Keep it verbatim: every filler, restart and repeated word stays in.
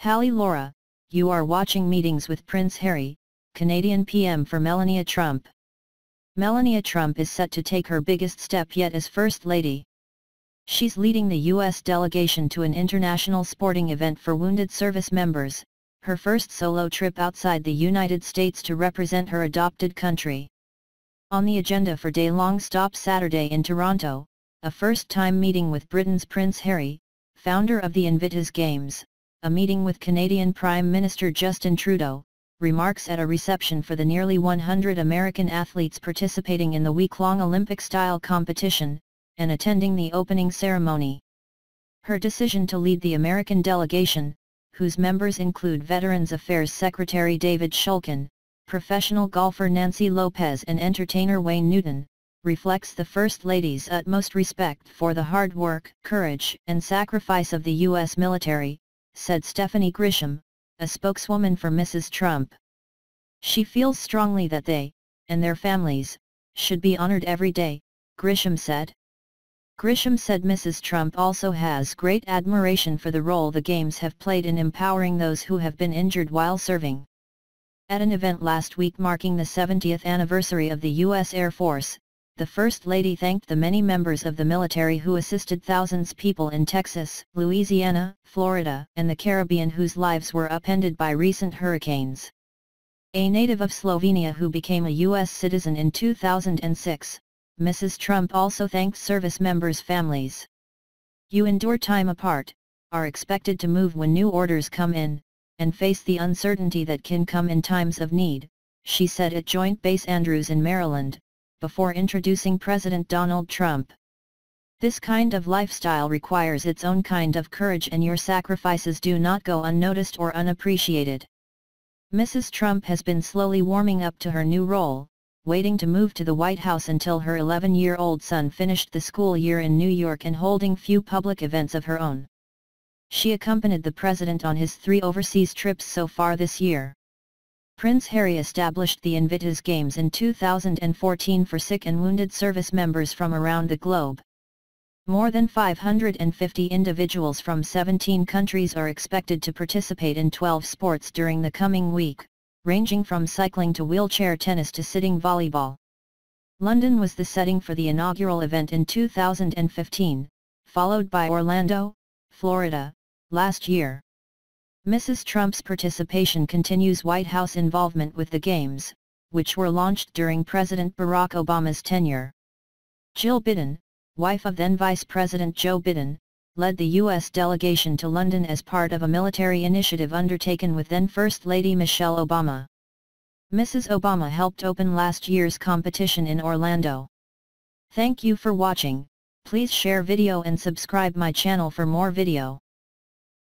Hallie Laura, you are watching Meetings with Prince Harry, Canadian P M for Melania Trump. Melania Trump is set to take her biggest step yet as First Lady. She's leading the U S delegation to an international sporting event for wounded service members, her first solo trip outside the United States to represent her adopted country. On the agenda for day-long stop Saturday in Toronto, a first-time meeting with Britain's Prince Harry, founder of the Invictus Games, a meeting with Canadian Prime Minister Justin Trudeau, remarks at a reception for the nearly one hundred American athletes participating in the week-long Olympic-style competition, and attending the opening ceremony. Her decision to lead the American delegation, whose members include Veterans Affairs Secretary David Shulkin, professional golfer Nancy Lopez and entertainer Wayne Newton, reflects the First Lady's utmost respect for the hard work, courage, and sacrifice of the U S military, said Stephanie Grisham, a spokeswoman for Missus Trump. She feels strongly that they, and their families, should be honored every day, Grisham said. Grisham said Missus Trump also has great admiration for the role the Games have played in empowering those who have been injured while serving. At an event last week marking the seventieth anniversary of the U S Air Force, the First Lady thanked the many members of the military who assisted thousands of people in Texas, Louisiana, Florida, and the Caribbean whose lives were upended by recent hurricanes. A native of Slovenia who became a U S citizen in two thousand six, Missus Trump also thanked service members' families. "You endure time apart, are expected to move when new orders come in, and face the uncertainty that can come in times of need," she said at Joint Base Andrews in Maryland, before introducing President Donald Trump. "This kind of lifestyle requires its own kind of courage, and your sacrifices do not go unnoticed or unappreciated." Missus Trump has been slowly warming up to her new role, waiting to move to the White House until her eleven-year-old son finished the school year in New York and holding few public events of her own. She accompanied the president on his three overseas trips so far this year. Prince Harry established the Invictus Games in two thousand fourteen for sick and wounded service members from around the globe. More than five hundred fifty individuals from seventeen countries are expected to participate in twelve sports during the coming week, ranging from cycling to wheelchair tennis to sitting volleyball. London was the setting for the inaugural event in two thousand fifteen, followed by Orlando, Florida, last year. Missus Trump's participation continues White House involvement with the Games, which were launched during President Barack Obama's tenure. Jill Biden, wife of then Vice President Joe Biden, led the U S delegation to London as part of a military initiative undertaken with then First Lady Michelle Obama. Missus Obama helped open last year's competition in Orlando. Thank you for watching. Please share video and subscribe my channel for more video.